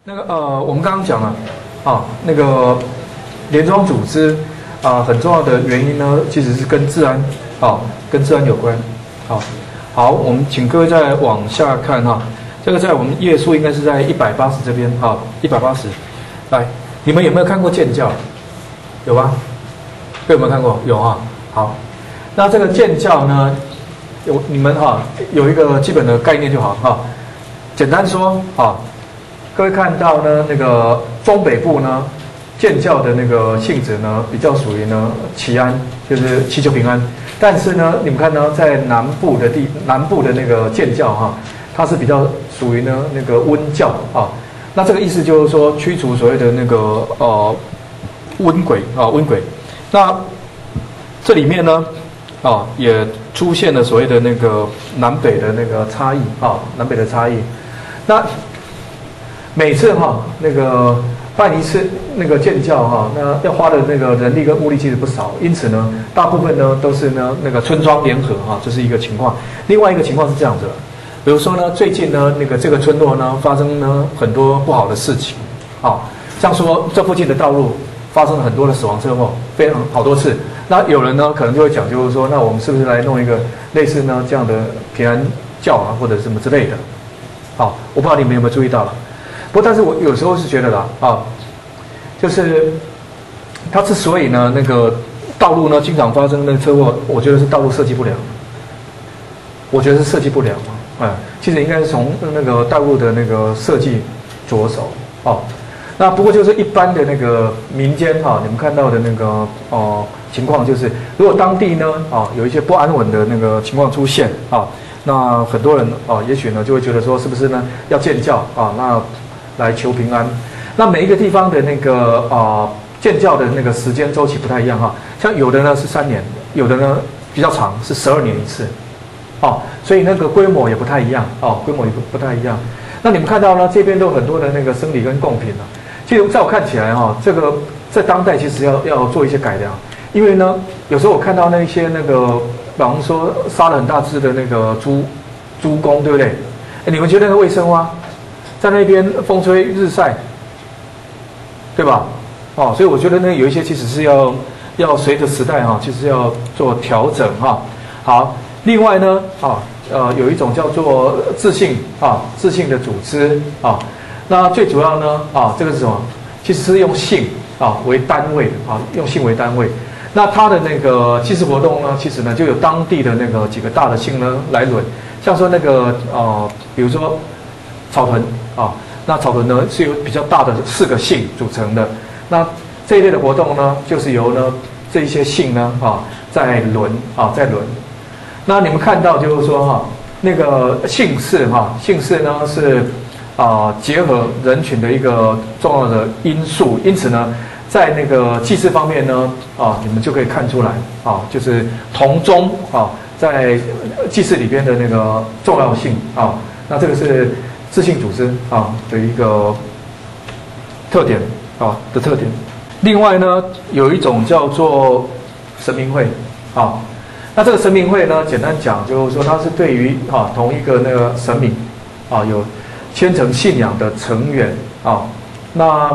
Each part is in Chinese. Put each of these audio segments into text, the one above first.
我们刚刚讲了那个连庄组织很重要的原因呢，其实是跟治安跟治安有关。好，我们请各位再往下看哈，这个在我们页数应该是在180这边180。来，你们有没有看过建教？有吗？有没有看过？有哈。好，那这个建教呢，你们有一个基本的概念就好哈。简单说各位看到呢，那个中北部呢，建教的那个性质呢，比较属于呢祈安，就是祈求平安。但是呢，你们看到在南部的那个建教它是比较属于呢那个温教那这个意思就是说驱除所谓的那个瘟鬼。那这里面呢也出现了所谓的那个南北的那个差异南北的差异。那每次那个办一次那个建教那要花的那个人力跟物力其实不少，因此呢，大部分呢都是呢那个村庄联合这是一个情况。另外一个情况是这样子，比如说呢，最近呢那个这个村落呢发生呢很多不好的事情像说这附近的道路发生了很多的死亡车祸，非常好多次。那有人呢可能就会讲，就是说，那我们是不是来弄一个类似呢这样的平安教或者什么之类的？我不知道你们有没有注意到了。不过，但是我有时候是觉得啦就是它之所以呢那个道路呢经常发生那个车祸，我觉得是道路设计不良。我觉得是设计不良其实应该是从那个道路的那个设计着手那不过就是一般的那个民间你们看到的那个情况，就是如果当地呢有一些不安稳的那个情况出现那很多人也许呢就会觉得说，是不是呢要建教那来求平安。那每一个地方的那个建教的那个时间周期不太一样像有的呢是3年，有的呢比较长是12年一次所以那个规模也不太一样规模也不太一样。那你们看到呢，这边都有很多的那个生理跟贡品其实在我看起来这个在当代其实要做一些改良，因为呢有时候我看到那些那个，比方说杀了很大只的那个猪公，对不对？你们觉得那个卫生吗？在那边风吹日晒，对吧？所以我觉得呢有一些其实是要随着时代其实要做调整好，另外呢有一种叫做自信的组织那最主要呢这个是什么？其实是用姓为单位的用姓为单位。那它的那个祭祀活动呢，其实呢就有当地的那个几个大的姓呢来轮，像说那个比如说草屯那草屯呢是由比较大的4个姓组成的。那这一类的活动呢，就是由呢这一些姓呢在轮。那你们看到就是说那个姓氏呢是结合人群的一个重要的因素，因此呢，在那个祭祀方面呢你们就可以看出来就是同宗在祭祀里边的那个重要性那这个是自信组织的一个特点的特点。另外呢，有一种叫做神明会那这个神明会呢，简单讲就是说，它是对于同一个那个神明有虔诚信仰的成员那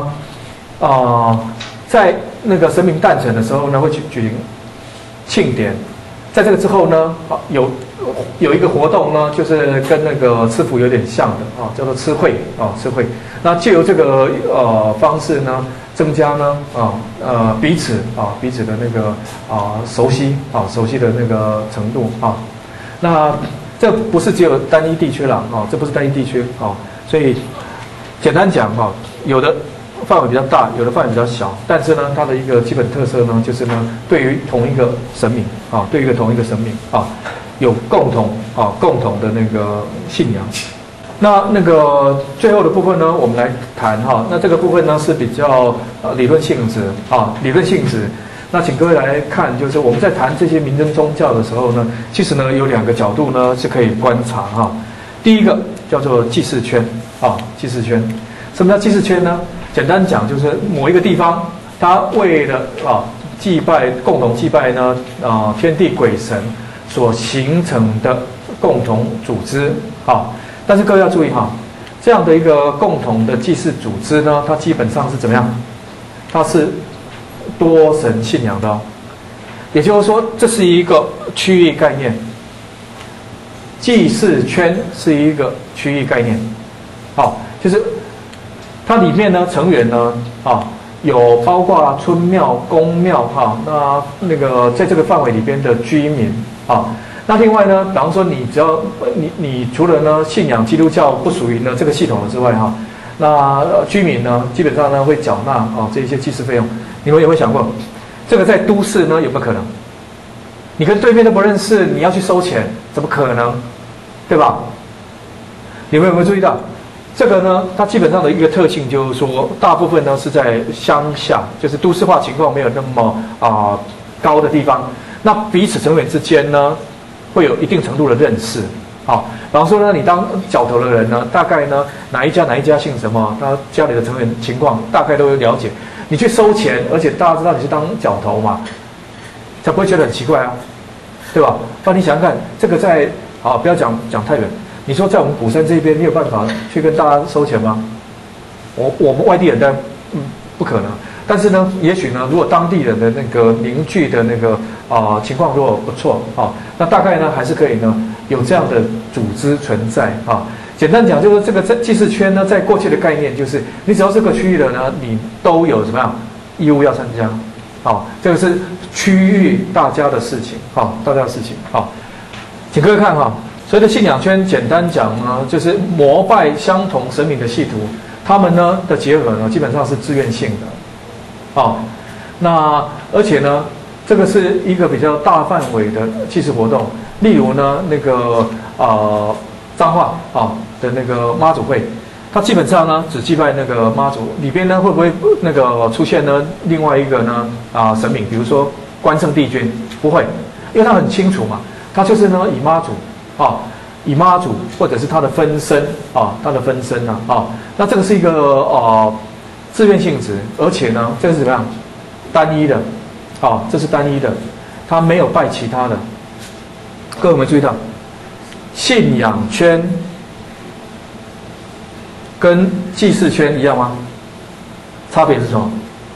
在那个神明诞辰的时候呢，会举行庆典。在这个之后呢有一个活动呢，就是跟那个吃福有点像的叫做吃会吃会。那借由这个方式呢，增加呢彼此的那个熟悉的那个程度那这不是只有单一地区了这不是单一地区所以简单讲有的范围比较大，有的范围比较小，但是呢它的一个基本特色呢，就是呢对于同一个神明对于同一个神明有共同的那个信仰。那个最后的部分呢，我们来谈那这个部分呢是比较理论性质那请各位来看，就是我们在谈这些民间宗教的时候呢，其实呢有2个角度呢是可以观察第一个叫做祭祀圈祭祀圈。什么叫祭祀圈呢？简单讲就是某一个地方，它为了共同祭拜呢天地鬼神所形成的共同组织但是各位要注意这样的一个共同的祭祀组织呢，它基本上是怎么样？它是多神信仰的哦。也就是说，这是一个区域概念。祭祀圈是一个区域概念，好，就是它里面呢成员呢有包括村庙、公庙那个在这个范围里边的居民那另外呢，比方说你只要你除了呢信仰基督教不属于呢这个系统之外那居民呢基本上呢会缴纳这一些祭祀费用。你们有没有想过，这个在都市呢有没有可能？你跟对面都不认识，你要去收钱，怎么可能？对吧？你们有没有注意到，这个呢？它基本上的一个特性就是说，大部分呢是在乡下，就是都市化情况没有那么高的地方。那彼此成员之间呢，会有一定程度的认识。比方说呢，你当角头的人呢，大概呢哪一家姓什么，他家里的成员情况大概都有了解。你去收钱，而且大家知道你是当角头嘛，才不会觉得很奇怪对吧？那你想想看，这个在不要讲太远。你说在我们鼓山这边，你有办法去跟大家收钱吗？我们外地人的，不可能。但是呢，也许呢，如果当地人的那个凝聚的那个情况如果不错那大概呢还是可以呢有这样的组织存在简单讲，就是这个在祭祀圈呢，在过去的概念就是，你只要这个区域的呢，你都有怎么样义务要参加这个是区域大家的事情大家的事情请各位看所谓的信仰圈，简单讲呢，就是膜拜相同神明的信徒，他们呢的结合呢，基本上是自愿性的那而且呢，这个是一个比较大范围的祭祀活动，例如呢那个彰化的那个妈祖会，它基本上呢只祭拜那个妈祖，里边呢会不会那个出现呢另外一个呢神明，比如说关圣帝君？不会，因为它很清楚嘛，它就是呢以妈祖以妈祖或者是他的分身他的分身那这个是一个自愿性质，而且呢这个是怎么样单一的这是单一的，他没有拜其他的。各位有没有注意到，信仰圈跟祭祀圈一样吗？差别是什么？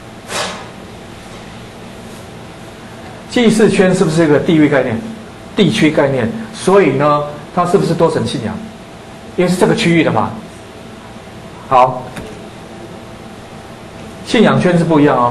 祭祀圈是不是一个地域概念、地区概念？所以呢，它是不是多神信仰？因为是这个区域的嘛。好，信仰圈是不一样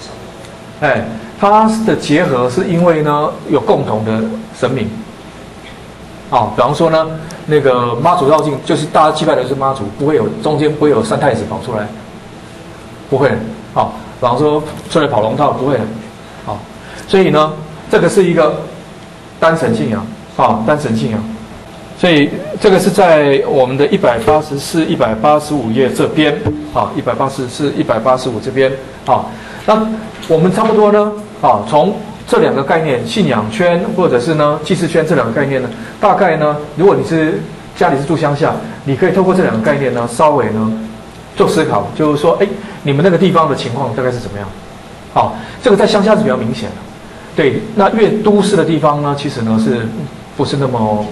它的结合是因为呢有共同的神明。比方说呢，那个妈祖绕境，就是大家祭拜的是妈祖，不会有中间不会有三太子跑出来，不会的。比方说出来跑龙套，不会的。所以呢，这个是一个单神信仰单神信仰。所以这个是在我们的184、185页这边184、185这边那我们差不多呢从这两个概念，信仰圈或者是呢祭祀圈这两个概念呢，大概呢，如果你是家里是住乡下，你可以透过这两个概念呢，稍微呢做思考，就是说，你们那个地方的情况大概是怎么样？这个在乡下是比较明显的。对，那越都市的地方呢，其实呢是不是那么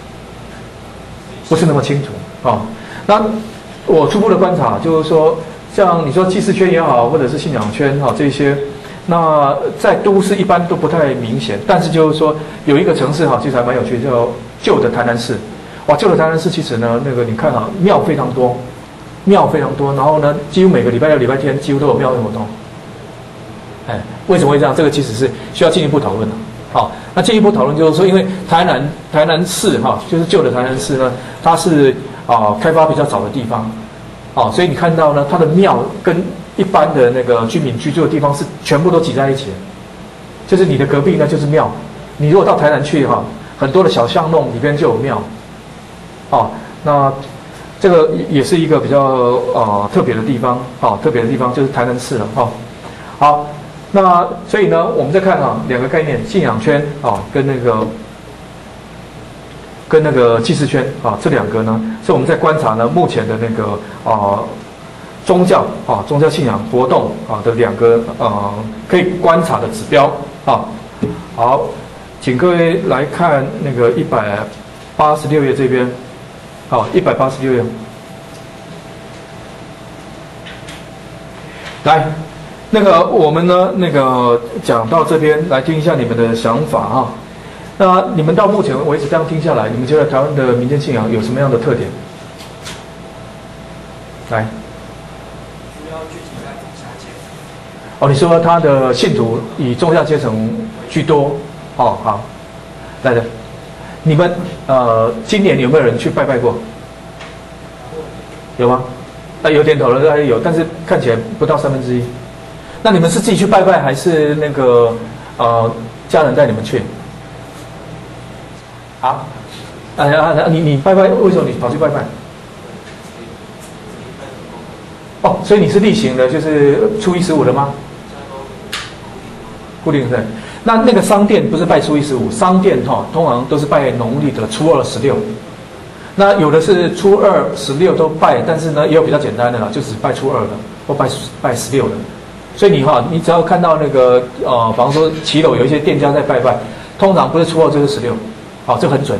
清楚那我初步的观察就是说，像你说祭祀圈也好，或者是信仰圈这些。那在都市一般都不太明显，但是就是说有一个城市其实还蛮有趣，叫旧的台南市。旧的台南市其实呢，那个你看庙非常多，然后呢，几乎每个礼拜六、礼拜天几乎都有庙会活动。为什么会这样？这个其实是需要进一步讨论的。那进一步讨论就是说，因为台南市就是旧的台南市呢，它是开发比较早的地方，所以你看到呢，它的庙跟一般的那个居民居住的地方是全部都挤在一起的，就是你的隔壁呢就是庙。你如果到台南去很多的小巷弄里边就有庙，那这个也是一个比较特别的地方，特别的地方就是台南市了好，那所以呢，我们再看两个概念，信仰圈跟那个祭祀圈这两个呢，是我们在观察呢目前的那个宗教信仰活动的两个可以观察的指标好，请各位来看那个186页这边186页来，那个我们呢，那个讲到这边来听一下你们的想法啊。那你们到目前为止这样听下来，你们觉得台湾的民间信仰有什么样的特点？来， 主要聚集在中下阶层。 哦，你说他的信徒以中下阶层居多，哦，好，来的，你们今年有没有人去拜拜过？有吗？有点头了，大概有，但是看起来不到1/3。那你们是自己去拜拜，还是那个家人带你们去？啊？你拜拜，为什么你跑去拜拜？哦，所以你是例行的，就是初一十五的吗？固定的。那个商店不是拜初一十五，商店通常都是拜农历的初二16。那有的是初二16都拜，但是呢也有比较简单的啦，就只拜初二的或拜16的。所以你只要看到那个比方说骑楼有一些店家在拜拜，通常不是初二就是16，好，这很准。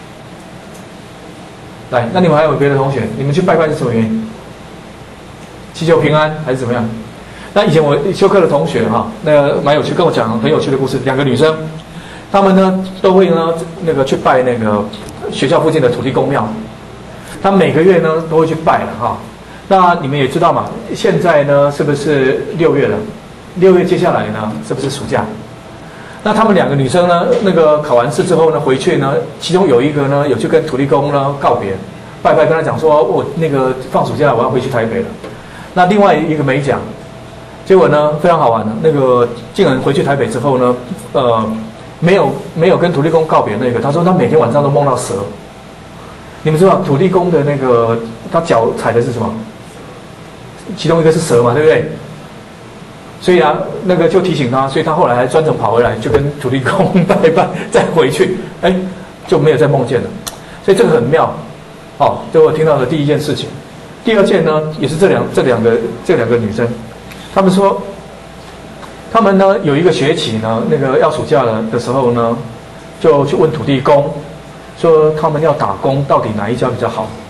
来，那你们还有别的同学，你们去拜拜是什么原因？祈求平安还是怎么样？那以前我修课的同学那个蛮有趣，跟我讲很有趣的故事。2个女生，她们呢都会呢那个去拜那个学校附近的土地公庙，她每个月呢都会去拜了那你们也知道嘛，现在呢是不是6月了？6月接下来呢是不是暑假？那她们2个女生呢，那个考完试之后呢回去呢，其中有一个呢有去跟土地公呢告别，拜拜跟他讲说，我那个放暑假我要回去台北了。那另外一个没讲，结果呢非常好玩的，那个竟然回去台北之后呢，没有跟土地公告别那个，他说他每天晚上都梦到蛇。你们知道土地公的那个他脚踩的是什么？其中一个是蛇嘛，对不对？所以那个就提醒他，所以他后来还专程跑回来，就跟土地公拜拜，再回去，就没有再梦见了。所以这个很妙，这我听到的第一件事情。第二件呢，也是这两个女生，她们说，她们呢有一个学期呢，那个要暑假了的时候呢，就去问土地公，说他们要打工，到底哪一家比较好？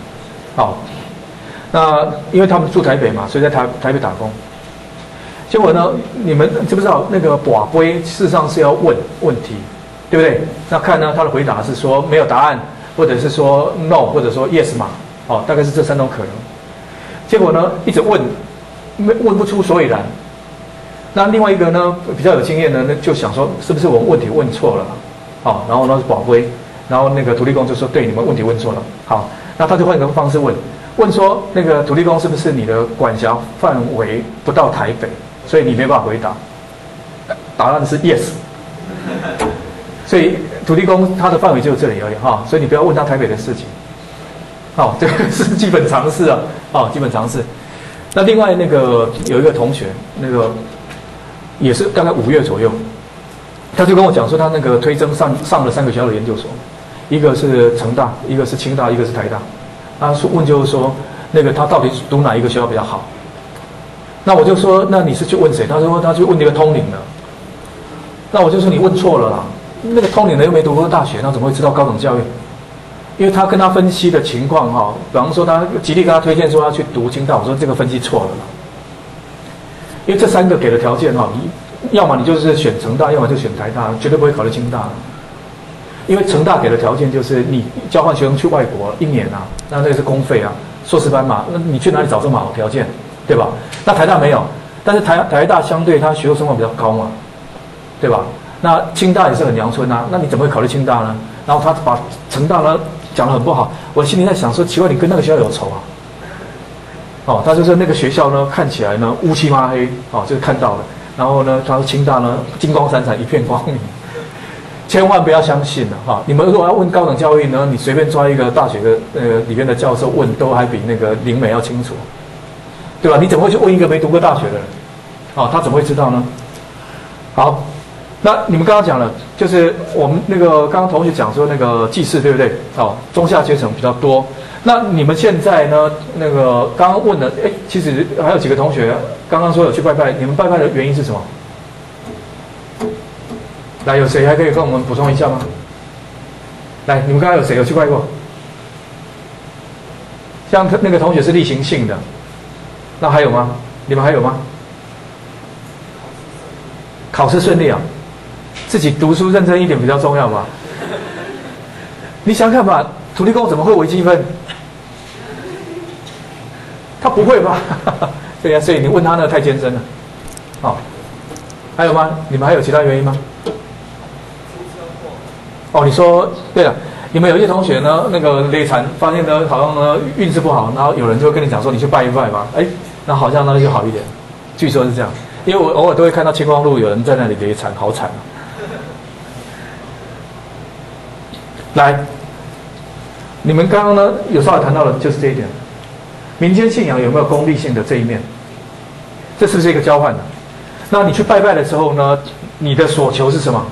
那因为他们住台北嘛，所以在台北打工。结果呢，你们知不知道那个跋杯事实上是要问题，对不对？那看呢他的回答是说没有答案，或者是说 no， 或者说 yes 嘛，大概是这3种可能。结果呢，一直问不出所以然。那另外一个呢，比较有经验的，那就想说，是不是我们问题问错了？然后呢，宝贝，然后那个土地公就说，对，你们问题问错了。好，那他就换一个方式问说，那个土地公是不是你的管辖范围不到台北，所以你没办法回答？答案是 yes。所以土地公他的范围就这里而已所以你不要问他台北的事情。这个是基本常识基本常识。那另外那个有一个同学，那个也是大概5月左右，他就跟我讲说，他那个推甄上了3个学校的研究所，一个是成大，一个是清大，一个是台大。他问就是说，那个他到底读哪一个学校比较好？那我就说，那你是去问谁？他说他去问那个通灵的。那我就说你问错了啦，那个通灵的又没读过大学，那怎么会知道高等教育？因为他跟他分析的情况比方说他极力跟他推荐说要去读清大，我说这个分析错了啦。因为这3个给的条件要么你就是选成大，要么就选台大，绝对不会考虑清大。因为成大给的条件就是你交换学生去外国1年那个是公费硕士班嘛，那你去哪里找这么好的条件，对吧？那台大没有，但是台大相对它学术声望比较高嘛，对吧？那清大也是很阳春那你怎么会考虑清大呢？然后他把成大呢讲得很不好，我心里在想说，奇怪，你跟那个学校有仇他就说那个学校呢看起来呢乌漆嘛黑就是看到了，然后呢他说清大呢金光闪闪一片光明，千万不要相信了你们如果要问高等教育呢，你随便抓一个大学的里面的教授问，都还比那个灵媒要清楚，对吧？你怎么会去问一个没读过大学的人他怎么会知道呢？好。那你们刚刚讲了，就是我们那个刚刚同学讲说那个祭祀，对不对？中下阶层比较多。那你们现在呢？那个刚刚问的，其实还有几个同学刚刚说有去拜拜，你们拜拜的原因是什么？来，有谁还可以跟我们补充一下吗？来，你们刚刚有谁有去拜过？像那个同学是例行性的，那还有吗？你们还有吗？ 考试顺利啊，自己读书认真一点比较重要嘛。你想想看吧，土地公怎么会微积分？他不会吧？对呀，所以你问他那个太艰深了。好，还有吗？你们还有其他原因吗？哦，你说对了，你们有一些同学呢，那个累残发现呢，好像呢运势不好，然后有人就会跟你讲说，你去拜一拜吧，哎，那好像呢就好一点。据说是这样，因为我偶尔都会看到青光路有人在那里累残，好惨啊。来，你们刚刚呢有稍微谈到的就是这一点，民间信仰有没有功利性的这一面？这是不是一个交换的？那你去拜拜的时候呢，你的所求是什么？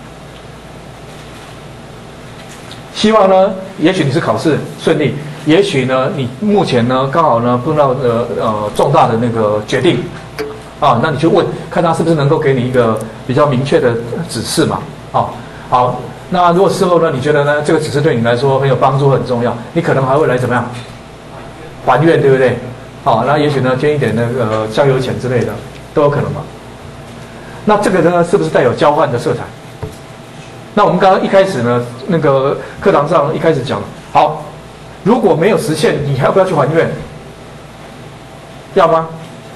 希望呢，也许你是考试顺利，也许呢，你目前呢刚好呢碰到重大的那个决定，啊，那你去问，看他是不是能够给你一个比较明确的指示嘛？啊，好，那如果事后呢，你觉得呢这个指示对你来说很有帮助、很重要，你可能还会来怎么样？还愿，对不对？好，那也许呢捐一点那个香油钱之类的都有可能嘛。那这个呢是不是带有交换的色彩？那我们刚刚一开始呢，那个课堂上一开始讲了，好，如果没有实现，你还要不要去还愿？要吗？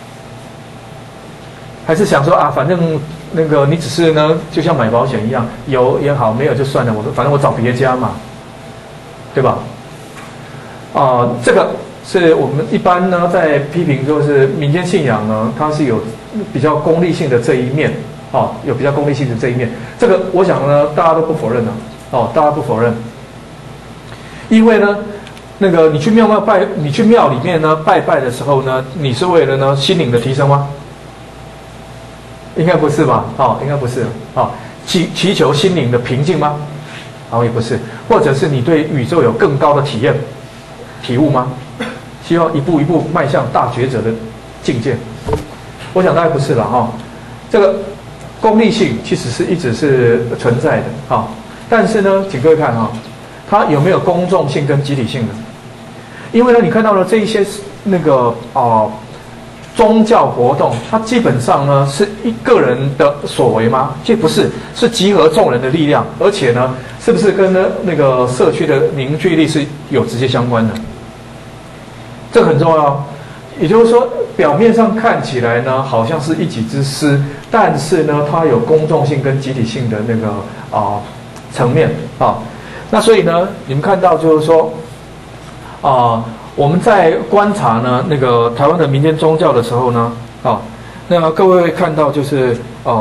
还是想说啊，反正那个你只是呢，就像买保险一样，有也好，没有就算了，反正我找别家嘛，对吧？这个是我们一般呢在批评，就是民间信仰呢，它是有比较功利性的这一面。有比较功利性的这一面，这个我想呢，大家都不否认的，大家不否认，因为呢，那个你去庙里面呢拜拜的时候呢，你是为了呢心灵的提升吗？应该不是吧？应该不是。祈求心灵的平静吗？也不是，或者是你对宇宙有更高的体悟吗？希望一步一步迈向大觉者的境界？我想大概不是了这个。功利性其实是一直是存在的但是呢，请各位看它有没有公众性跟集体性的？因为呢，你看到了这一些那个宗教活动，它基本上呢是一个人的所为吗？这不是，是集合众人的力量，而且呢，是不是跟那个社区的凝聚力是有直接相关的？这个很重要。也就是说，表面上看起来呢，好像是一己之私，但是呢，它有公众性跟集体性的那个层面那所以呢，你们看到就是说我们在观察呢那个台湾的民间宗教的时候呢那各位会看到就是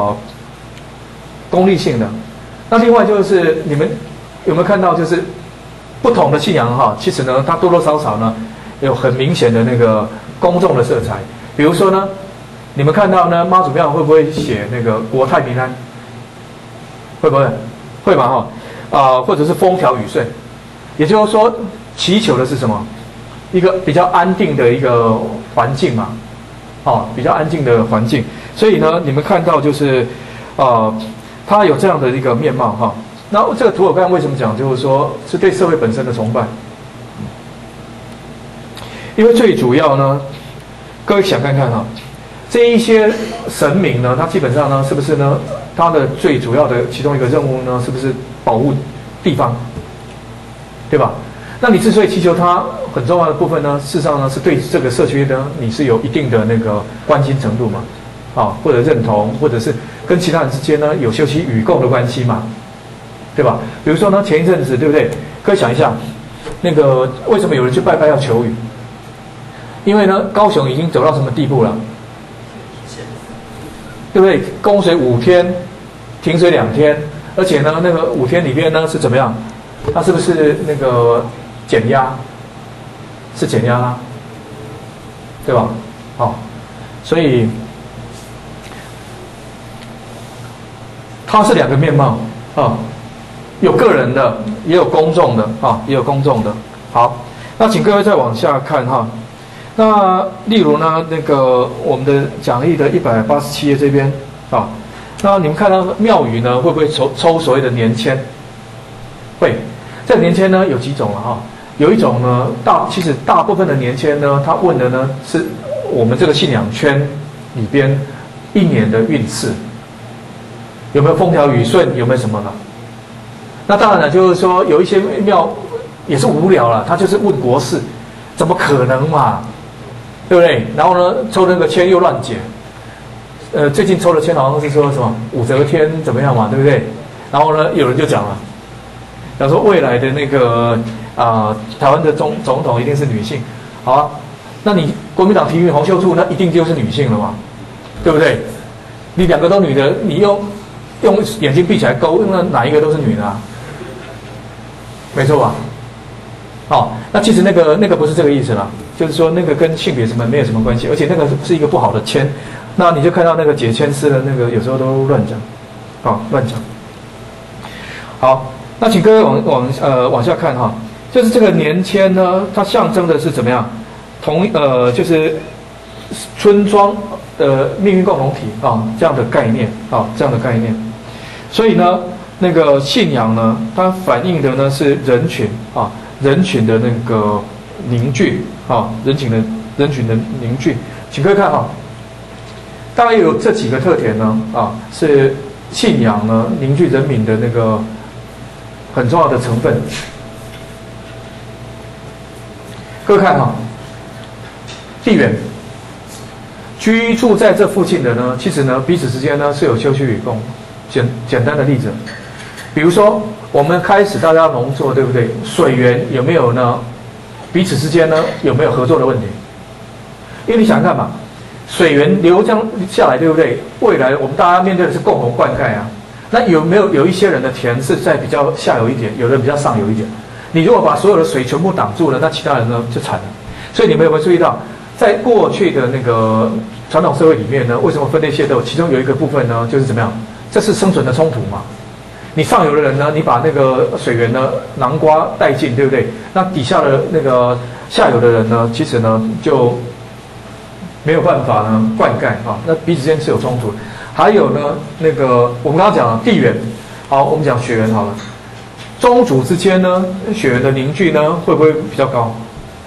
功利性的。那另外就是你们有没有看到就是不同的信仰其实呢，它多多少少呢有很明显的那个公众的色彩。比如说呢，你们看到呢妈祖庙会不会写那个国泰民安？会不会？会嘛或者是风调雨顺，也就是说祈求的是什么？一个比较安定的一个环境嘛比较安静的环境。所以呢，你们看到就是它有这样的一个面貌那这个图我刚才为什么讲，就是说是对社会本身的崇拜。因为最主要呢，各位想看看这一些神明呢，它基本上呢，是不是呢？它的最主要的其中一个任务呢，是不是保护地方，对吧？那你之所以祈求它，很重要的部分呢，事实上呢，是对这个社区呢，你是有一定的那个关心程度嘛，或者认同，或者是跟其他人之间呢有休戚与共的关系嘛，对吧？比如说呢，前一阵子对不对？各位想一下，那个为什么有人去拜拜要求雨？因为呢，高雄已经走到什么地步了？对不对？供水5天，停水2天，而且呢，那个5天里面呢是怎么样？它是不是那个减压？是减压啦，对吧？所以它是2个面貌有个人的，也有公众的也有公众的。好，那请各位再往下看那例如呢，那个我们的讲义的187页这边那你们看到庙宇呢会不会抽所谓的年签？会。这个年签呢有几种了有一种呢其实大部分的年签呢，它问的呢是我们这个信仰圈里边1年的运势有没有风调雨顺，有没有什么了？那当然了，就是说有一些庙也是无聊了，他就是问国事，怎么可能嘛，对不对？然后呢，抽那个签又乱解，最近抽的签好像是说什么武则天怎么样嘛，对不对？然后呢，有人就讲了，讲说未来的那个台湾的总统一定是女性，好啊，那你国民党提名洪秀柱，那一定就是女性了嘛，对不对？你两个都女的，你用眼睛闭起来勾，那哪一个都是女的啊？没错吧？哦，那其实那个不是这个意思啦，就是说那个跟性别什么没有什么关系，而且那个是一个不好的签，那你就看到那个解签师的那个有时候都乱讲，乱讲。好，那请各位往下看哈，就是这个年签呢，它象征的是怎么样？就是村庄的命运共同体这样的概念这样的概念。所以呢，那个信仰呢，它反映的呢是人群人群的那个凝聚人群的凝聚。请各位看大概有这几个特点呢是信仰呢凝聚人民的那个很重要的成分。各位看地缘居住在这附近的呢，其实呢彼此之间呢是有休戚与共。简单的例子，比如说我们开始大家农作，对不对？水源有没有呢？彼此之间呢有没有合作的问题？因为你想看嘛，水源流江下来，对不对？未来我们大家面对的是共同灌溉啊。那有一些人的田是在比较下游一点，有的比较上游一点。你如果把所有的水全部挡住了，那其他人呢就惨了。所以你们有没有注意到，在过去的那个传统社会里面呢，为什么分类械斗？其中有一个部分呢，就是怎么样？这是生存的冲突嘛？你上游的人呢，你把那个水源呢囊瓜殆尽，对不对？那底下的那个下游的人呢，其实呢就没有办法呢灌溉那彼此之间是有冲突。还有呢，那个我们刚刚讲了地缘，好，我们讲血缘好了。宗族之间呢，血缘的凝聚呢，会不会比较高？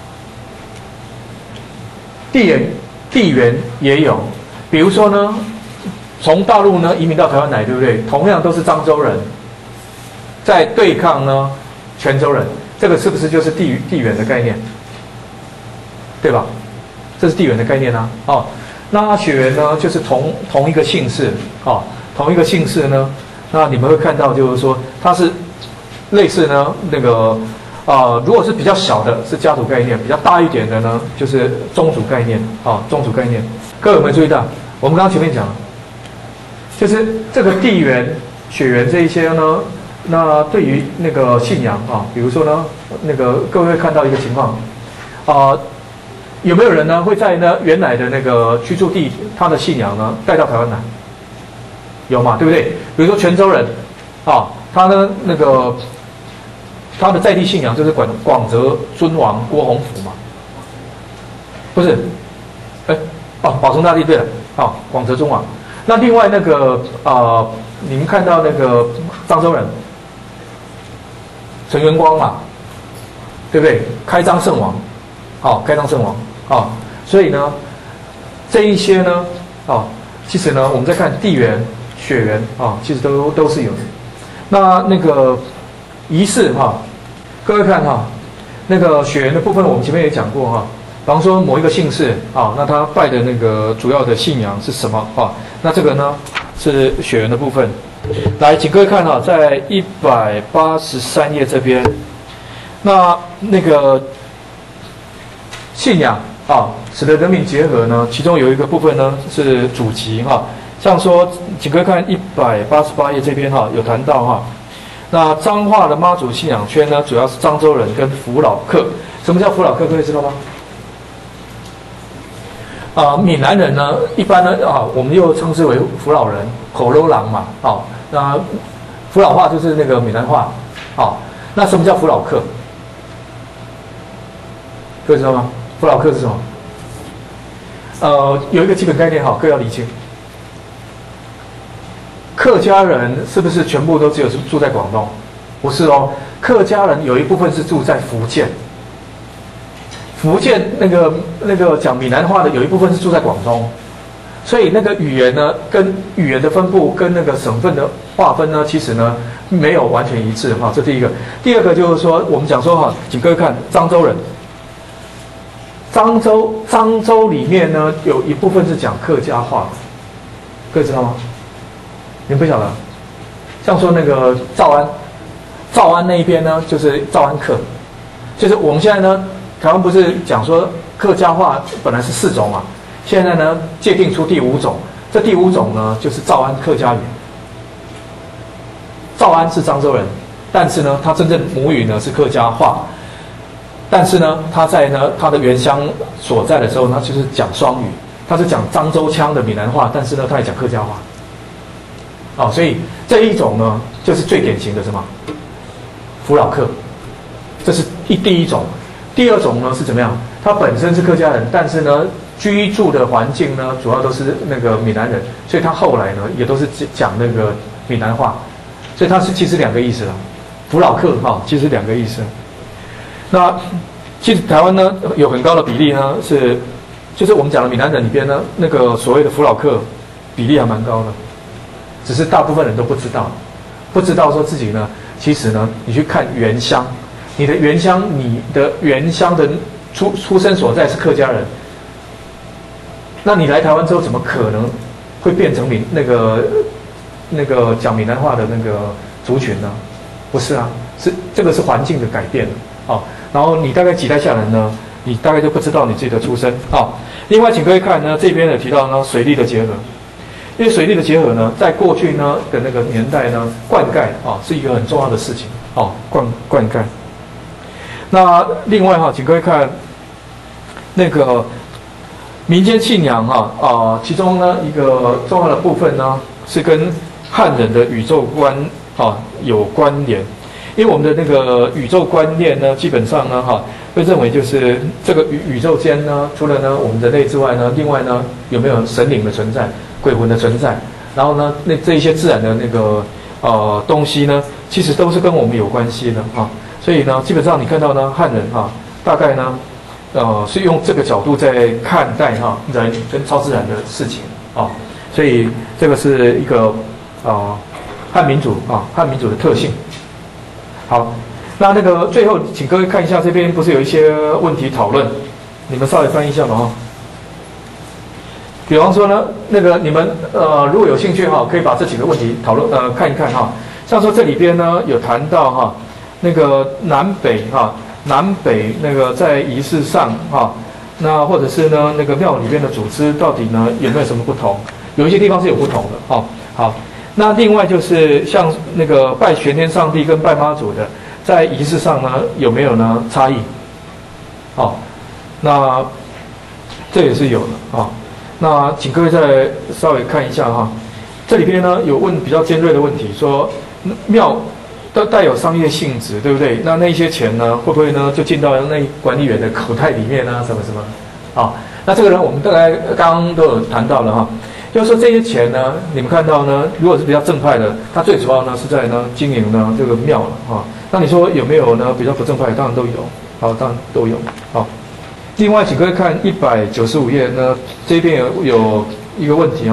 地缘也有，比如说呢。从大陆呢移民到台湾来，对不对？同样都是漳州人，在对抗呢泉州人，这个是不是就是地缘的概念？对吧？这是地缘的概念啊。那血缘呢，就是同一个姓氏同一个姓氏呢，那你们会看到就是说它是类似呢那个如果是比较小的是家族概念，比较大一点的呢就是宗族概念宗族概念。各位有没有注意到？我们刚刚前面讲了。就是这个地缘、血缘这一些呢，那对于那个信仰比如说呢，那个各位会看到一个情况有没有人呢会在呢原来的那个居住地，他的信仰呢带到台湾来？有嘛，对不对？比如说泉州人他呢那个他的在地信仰就是广泽尊王郭洪甫嘛，不是？保存大帝对了广泽尊王。那另外那个你们看到那个漳州人陈元光嘛，对不对？开漳圣王，开漳圣王所以呢，这一些呢其实呢，我们在看地缘、血缘其实都是有的。那个仪式各位看那个血缘的部分，我们前面也讲过比方说某一个姓氏那他拜的那个主要的信仰是什么那这个呢是血缘的部分。来，请各位看在183页这边，那个信仰使得人民结合呢，其中有一个部分呢是祖籍像说，请各位看188页这边有谈到那彰化的妈祖信仰圈呢，主要是漳州人跟福老客。什么叫福老客？各位知道吗？闽南人呢，一般呢我们又称之为福老人、口楼郎嘛那福老话就是那个闽南话那什么叫福老客？各位知道吗？福老客是什么？有一个基本概念各位要理清。客家人是不是全部都只有住在广东？不是客家人有一部分是住在福建。福建那个讲闽南话的有一部分是住在广东， 所以那个语言呢，跟语言的分布跟那个省份的划分呢，其实呢没有完全一致哈。这第一个。第二个就是说，我们讲说哈，请各位看漳州人。漳州里面呢，有一部分是讲客家话的，各位知道吗？你们不晓得？像说那个诏安那一边呢，就是诏安客，就是我们现在呢，台湾不是讲说客家话本来是4种嘛，现在呢界定出第5种，这第5种呢就是诏安客家语。诏安是漳州人，但是呢，他真正母语呢是客家话。但是呢，他在呢他的原乡所在的时候呢，就是讲双语，他是讲漳州腔的闽南话，但是呢，他也讲客家话。所以这一种呢，就是最典型的什么？福佬客，这是第一种。第二种呢是怎么样？他本身是客家人，但是呢，居住的环境呢，主要都是那个闽南人，所以他后来呢，也都是讲那个闽南话，所以他是其实2个意思了。福佬客其实2个意思。那其实台湾呢有很高的比例呢就是我们讲的闽南人里边呢，那个所谓的福佬客比例还蛮高的，只是大部分人都不知道说自己呢，其实呢，你去看原乡，你的原乡的出生所在是客家人，那你来台湾之后怎么可能会变成那个讲闽南话的那个族群呢？不是啊，这个是环境的改变然后你大概几代下来呢，你大概就不知道你自己的出身另外，请各位看呢，这边有提到呢水利的结合，因为水利的结合呢，在过去呢的那个年代呢，灌溉是一个很重要的事情灌溉。那另外请各位看那个民间信仰其中呢一个重要的部分呢是跟汉人的宇宙观有关联。因为我们的那个宇宙观念呢，基本上呢，会认为就是这个宇宙间呢，除了呢我们人类之外呢，另外呢有没有神灵的存在、鬼魂的存在？然后呢，这一些自然的那个东西呢，其实都是跟我们有关系的所以呢，基本上你看到呢，汉人大概呢，是用这个角度在看待人跟超自然的事情所以这个是一个汉民族的特性。好，那个最后，请各位看一下这边不是有一些问题讨论，你们稍微翻译一下嘛比方说呢，那个你们如果有兴趣可以把这几个问题讨论看一看像说这里边呢有谈到那个南北那个在仪式上那或者是呢那个庙里边的组织到底呢有没有什么不同？有一些地方是有不同的好。那另外就是像那个拜玄天上帝跟拜妈祖的，在仪式上呢有没有呢差异？那这也是有的那请各位再稍微看一下这里边呢有问比较尖锐的问题，说庙都带有商业性质，对不对？那一些钱呢会不会呢就进到那管理员的口袋里面什么那这个人我们大概刚刚都有谈到了就是说这些钱呢，你们看到呢，如果是比较正派的，它最主要呢是在呢经营呢这个庙了那你说有没有呢比较不正派的？当然都有，当然都有另外，请各位看195页呢，这边有一个问题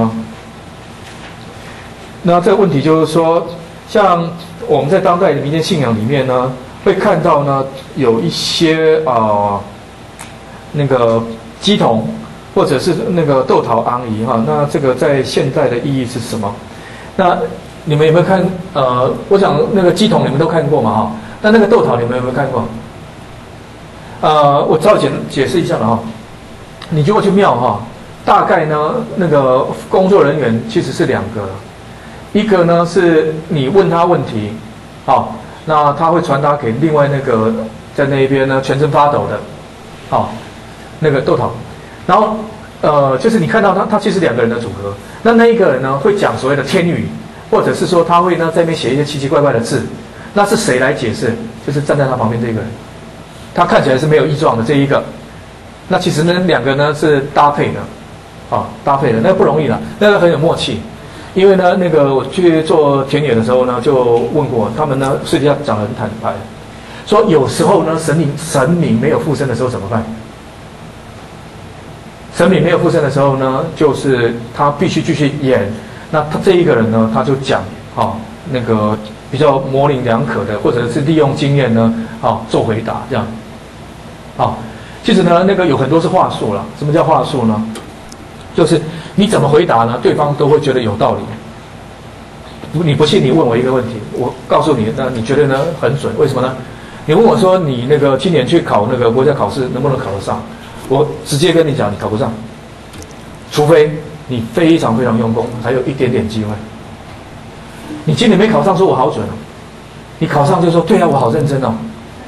那这个问题就是说，像我们在当代的民间信仰里面呢，会看到呢有一些那个乩童。或者是那个豆桃昂姨那这个在现代的意义是什么？那你们有没有看？我想那个乩童你们都看过嘛那个豆桃你们有没有看过？我稍微解释一下了你如果去庙大概呢那个工作人员其实是2个，一个呢是你问他问题那他会传达给另外那个在那边呢全身发抖的那个豆桃。然后，就是你看到他其实2个人的组合。那一个人呢，会讲所谓的天语，或者是说他会呢在那边写一些奇奇怪怪的字。那是谁来解释？就是站在他旁边这个人，他看起来是没有异状的这一个。那其实呢，2个呢是搭配的，搭配的，那不容易了，那个很有默契。因为呢，那个我去做田野的时候呢，就问过他们呢，私底下讲得很坦白，说有时候呢，神明没有附身的时候怎么办？ 陈敏没有附身的时候呢，就是他必须继续演。那他这一个人呢，他就讲那个比较模棱两可的，或者是利用经验呢做回答这样。其实呢，那个有很多是话术啦。什么叫话术呢？就是你怎么回答呢，对方都会觉得有道理。你不信，你问我一个问题，我告诉你，那你觉得呢很准？为什么呢？你问我说你那个今年去考那个国家考试能不能考得上？我直接跟你讲，你考不上，除非你非常非常用功，还有一点点机会。你今年没考上，说我好准哦；你考上就说对啊，我好认真哦。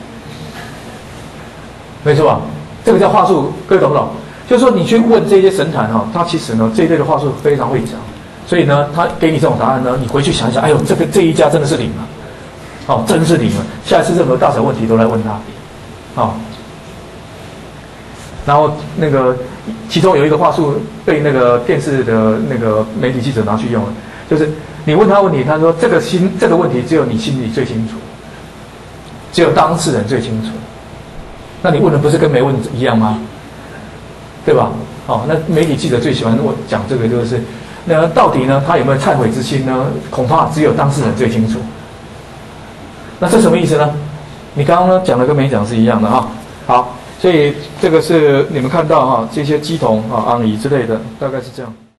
没错吧？这个叫话术，各位懂不懂？就是说你去问这些神坛他其实呢这一类的话术非常会讲，所以呢他给你这种答案呢，你回去想一想，哎呦，这一家真的是灵啊，真是灵啊！下一次任何大小问题都来问他，然后那个其中有一个话术被那个电视的那个媒体记者拿去用了，就是你问他问题，他说这个问题只有你心里最清楚，只有当事人最清楚。那你问的不是跟没问一样吗？对吧？那媒体记者最喜欢我讲这个，就是那到底呢他有没有忏悔之心呢？恐怕只有当事人最清楚。那这什么意思呢？你刚刚呢讲的跟没讲是一样的好，所以这个是你们看到这些乩童、昂仪之类的，大概是这样。